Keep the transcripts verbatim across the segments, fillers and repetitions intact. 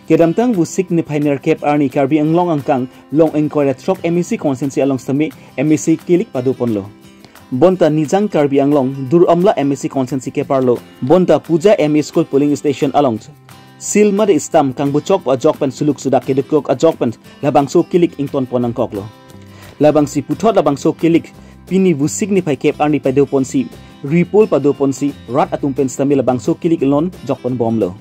Kedamtang busik ni pioneer Cape Arni Karbi Anglong angkang long engkoy trok M E C konsensi along stami M E C kilik padupon lo. Bonta nijang Karbi Anglong dur amla M E C konsensi Cape Arlo. Bonta puja M E School polling station along. Silma de istam kang bucok pa ajokpan suluk sudak kedekok ajokpan labang so kilik ington ponang koklo. Labang si putot labang so kilik pini busik ni pai Cape Arni padupon si ripol padupon si rat atumpen stami labang so kilik lon jokpan bom lo.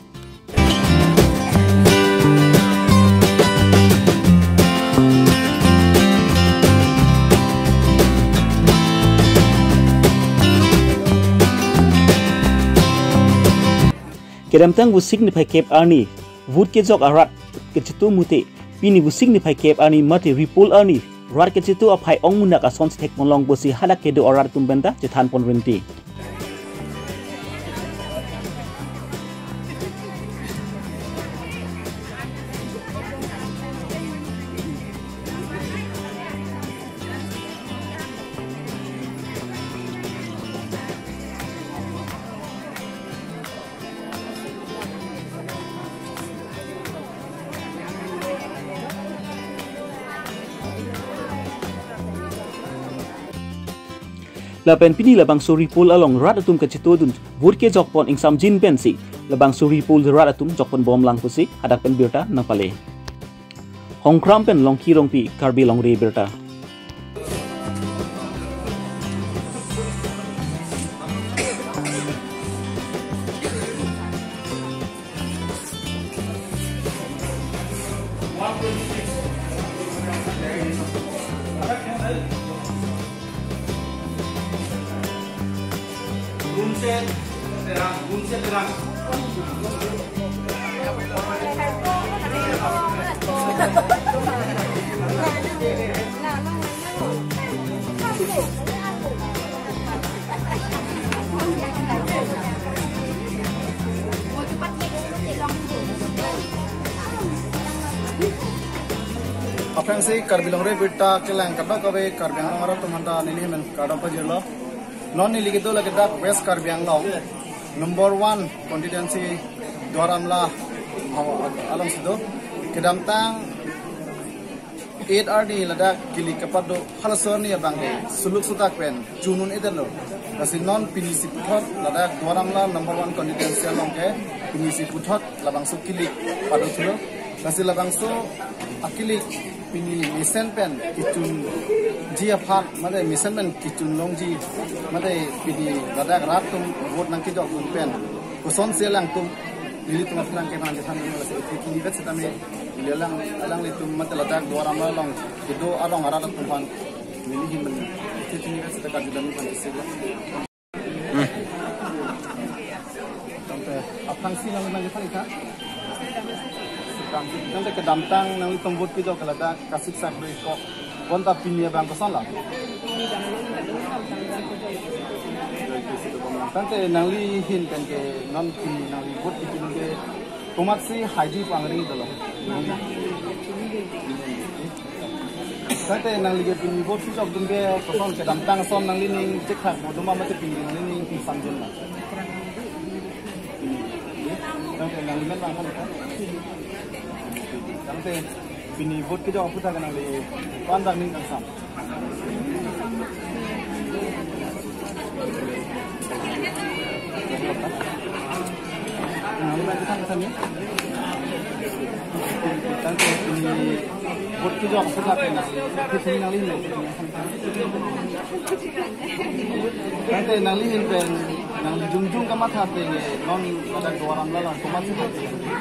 Kedamtang busik ni pai Cape Arni vut ke jok arat ke citu mute pini busik ni pai Cape Arni mate ripol Arni rat ke citu apai ong munak ason tek monlong bosi hadak kedo arat tumbenta cetan pon renti. Lapen pini labang suri pul along rat atum ke citodun vut ke jokpon ing sam jin pensi labang suri pul rat atum jokpon bom lang pusi hadak pen birta nang pale hongkram pen long kirong pi Karbi long re birta. Bunsen, terang, bunsen terang. Apeng si Karbi long re bitta kelang kadok kabe Karbi long arat tumanda nili men kadok pajelo. Non ni lagi tu lagi dak West Karbi Anglong number one constituency Dwaramla along situ kedamtang eight R D ladak kili kapado halasor ni abang de suluk sutak pen junun edelo kasi non pinisi puthot ladak Dwaramla number one constituency along ke pinisi puthot labang su kili pado sulo kasi labang su akili pini misen pen kitun jia phat made misen pen kitun longji made pini ladak rat tum vote nang kijok tum pen kuson selang tum lili tum lang ke nang than nang lase kini bet setame lelang alang litum mate ladak Dwaram long kido arong arat tum pan lili hin kini bet setaka judan pan sila sampai apang si nang nang than ka nanti kedamtang nang tombut kita kelada kasih sakri kok konta pinia bang kosan lah nanti nang li hin kan ke non pini nang li bot itu ke tomat si haji pangring itu loh nanti nang li ke pini bot si jok dungke kosan kedamtang son nang li ning cekak bodoh mama tu pini nang li ning pisang jen lah nanti nang li kan bang kan nanti bini vote kita apa tak kenal le pandang ning kansam nah lima kita kansam ni nanti bini vote kita apa tak kenal kita sini nali ni nanti nali ni pen nang jungjung kamat hati ni non ada Dwaram lah kamat hati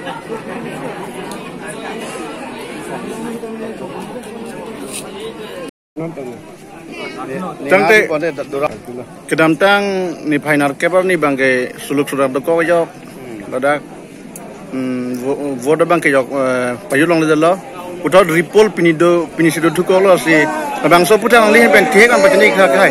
Tangte kedamtang ni pioneer Cape ni bangke suluk surat doko jo ladak voda bangke jo payulong le dalo putot ripol pinido pinisido duko lo si bangso putang li ben thek an bachani kha khai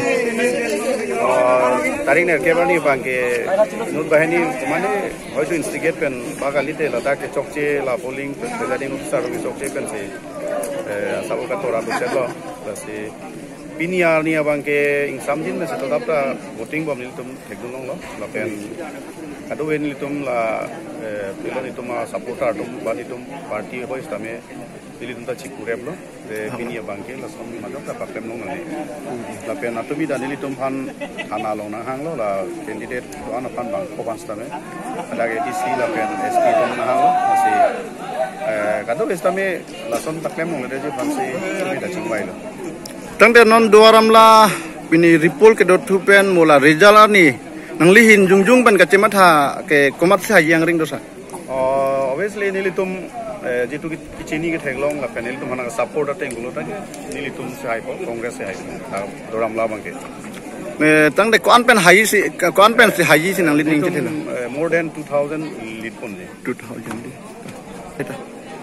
tarik ner Cape ni bangke nur bahani mane hoitu instigate pen bagalite ladak ke chokche la polling presiding officer bi chokche pen se asal ka tora buselo si Pinia ni abang ke ing samjin na sa tatap ta voting bom nil tum thekdung lo lapen Kado wen litum la pelon itum supporter tum ban itum party ho istame litum ta chikureb lo de pinia bangke la som madam ta pakem long nani la pen atumi dan litum han ana long na hang lo la candidate on pan bang ko ban stame ada ge dc la pen sp tom na hang lo si kado istame la som taklem long de je ban si sumi da chingwai lo tang de non duaram la pini report ke dot tu pen mola result ani nang lihin jungjung ban ka cematha ke komat sa yang ring dosa oh obviously nilitum jitu kichini ke thenglong la panel tum hana support at engulo ta nilitum sai po congress sai doram la bangke me tang de kon pen hai si kon pen si hai si nang lining thela more than two thousand lead pon de two thousand eta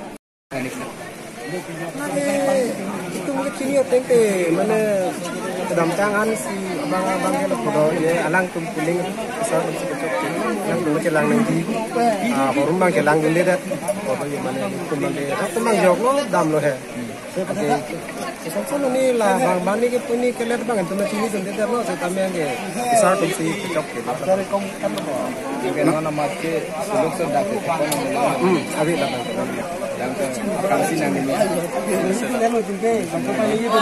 itu mungkin sini tengke mana dalam tangan si abang abang kalau foto ini alang tum puling besar macam itu yang dulu celang nanti ah forum bang celang ini dah foto yang mana tum nanti tum bang jok lo dam lo he oke sesuatu ini lah bang bang ni kita ni kelet bang tum sini tum dia lo saya tambah yang besar tum si cok kita dari kong kan lo yang mana nama ke suluk sedap itu hmm abi lah bang yang ke kami nang ini ini lo tinggal sampai pagi itu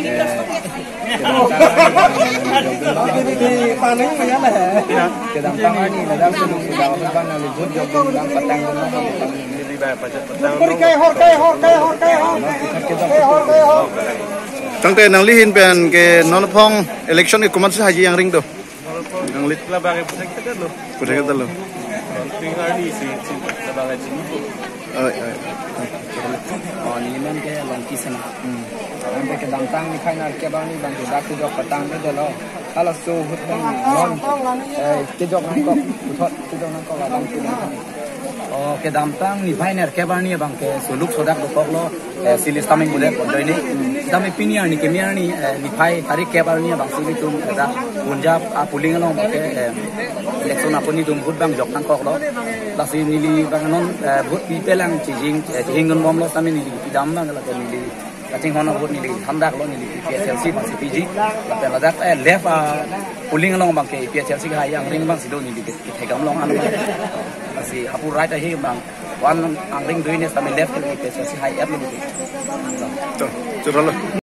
panen ya lah ke dampang ni dalam suluk sudah apa nang libut jog dalam petang ni di bawah pajak petang hor kai hor kai hor kai hor kai hor kai hor tang te nang lihin pen ke non phong election ke komat sa haji yang ring do nang lit la bagay pusek tegal lo pusek tegal lo tinggal di si si la bagay sini ai ai oh ni memang ke long kisan sampai ke dampang ni final ke bang ni bang dak tu jog petang ni dah lo kalau so hutang non eh ke jog nang kok uthot ke jog nang kok bang tu oh ke dampang ni final ke bang ni bang ke suluk sodak kok lo silis taming boleh pondoi ni dami pinia ni kemia ni ni pai tarik ke bang ni bang sili tu ada punjab a puling lo ke election apa ni dum hut bang jog nang kok lo lasi nili bang non hut pi pelang jing jing ngon mom lo sami nili dam nang la ke nili kating hono hut nili handak lo nili P S L C masih P G la ladak eh left puling lo bang ke P S L C ga yang ring bang sido nili ke thegam lo anu masih apu right ahi bang wan angring dui ni sami left ke P S L C high up lo to curalo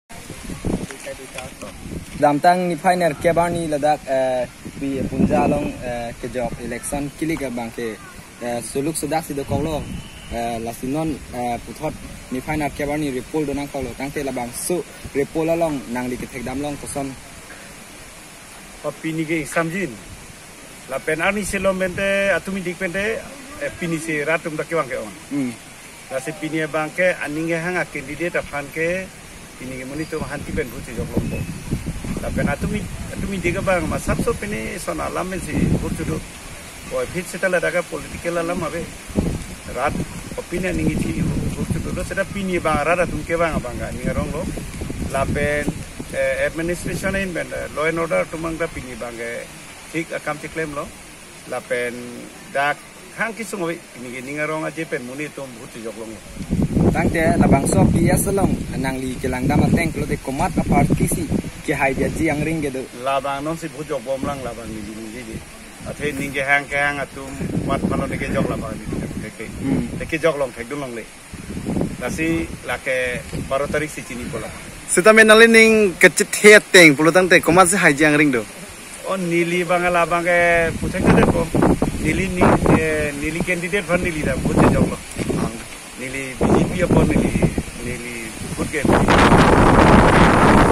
dalam tang ni final ke bang ni ladak bi punjalong ke job election kili ke bang ke suluk sedak sido kolo lasinon puthot ni final ke bang ni report donang kolo tang te labang su report lalong nang li ke thekdam long koson opini ke samjin la pen ani selomente atumi dikpente pini se ratum da kewang ke on la se pini bangke aninge hanga candidate afan ke pini ke monito hanti ben buti joklombo la pen atumi atumi diga bang masap so pini sona lamen si burtudo ko fit setala daga political alam abe rat opinion ningi thi burtudo lo seda pini bang rada tum ke bang bang ni rong lo la pen administration in ben law and order tumang da pini bang tik akam tiklem lo la pen dak hang kisung ini ni ngarong aje pen muni tom buti joklong tang te labang so pia selong nang li kelang dama teng klo de komat apart kisi ke hai dia jiang ring ge do labang non si bujok bom lang labang ni ni ni athe ninge hang ke hang atum mat pano de ke jok labang ni ke ke de ke jok long thek dun long le lasi la ke baro tarik si chini pola sitamen nalining kecit heteng pulo tang te komat sa haji yang ring do on nili bangala bange putek de ko nili ni nili candidate van nili da buti joglo nili B J P upon nili nili good game